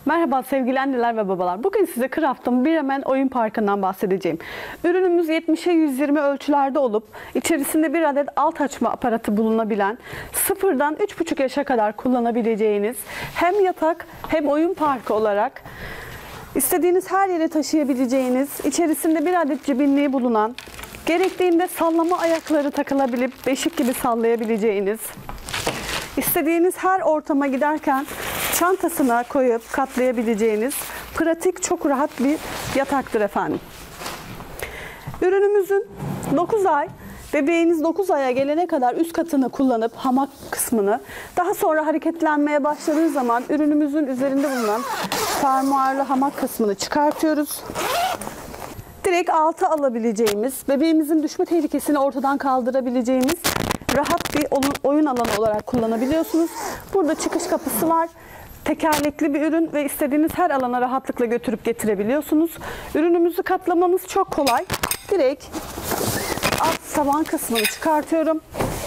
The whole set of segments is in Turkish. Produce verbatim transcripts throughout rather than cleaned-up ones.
Merhaba sevgili anneler ve babalar. Bugün size Craft'ın Biremen Oyun Parkı'ndan bahsedeceğim. Ürünümüz yetmişe yüz yirmi ölçülerde olup içerisinde bir adet alt açma aparatı bulunabilen, sıfırdan üç buçuk yaşa kadar kullanabileceğiniz hem yatak hem oyun parkı olarak istediğiniz her yere taşıyabileceğiniz, içerisinde bir adet cibinliği bulunan, gerektiğinde sallama ayakları takılabilip beşik gibi sallayabileceğiniz, İstediğiniz her ortama giderken çantasına koyup katlayabileceğiniz pratik, çok rahat bir yataktır efendim. Ürünümüzün dokuz ay, bebeğiniz dokuz aya gelene kadar üst katını kullanıp hamak kısmını, daha sonra hareketlenmeye başladığı zaman ürünümüzün üzerinde bulunan fermuarlı hamak kısmını çıkartıyoruz. Direkt alta alabileceğimiz, bebeğimizin düşme tehlikesini ortadan kaldırabileceğimiz rahat bir oyun alanı olarak kullanabiliyorsunuz. Burada çıkış kapısı var. Tekerlekli bir ürün ve istediğiniz her alana rahatlıkla götürüp getirebiliyorsunuz. Ürünümüzü katlamamız çok kolay. Direkt alt taban kısmını çıkartıyorum.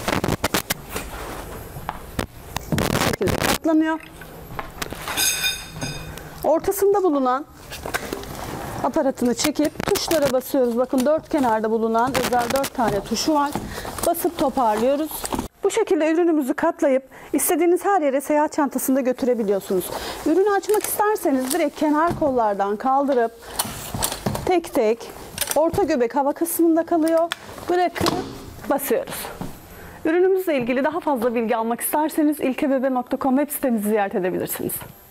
Bu şekilde katlanıyor. Ortasında bulunan aparatını çekip tuşlara basıyoruz. Bakın dört kenarda bulunan özel dört tane tuşu var. Basıp toparlıyoruz. Bu şekilde ürünümüzü katlayıp istediğiniz her yere seyahat çantasında götürebiliyorsunuz. Ürünü açmak isterseniz direkt kenar kollardan kaldırıp tek tek orta göbek hava kısmında kalıyor. Bırakıp basıyoruz. Ürünümüzle ilgili daha fazla bilgi almak isterseniz ilkebebe nokta com web sitemizi ziyaret edebilirsiniz.